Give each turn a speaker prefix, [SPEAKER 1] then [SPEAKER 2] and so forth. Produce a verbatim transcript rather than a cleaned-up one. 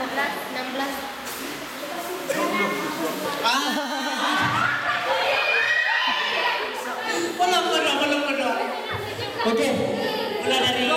[SPEAKER 1] belas, enam belas.
[SPEAKER 2] Ah. Belum, belum, belum, belum. Oke, mulai dari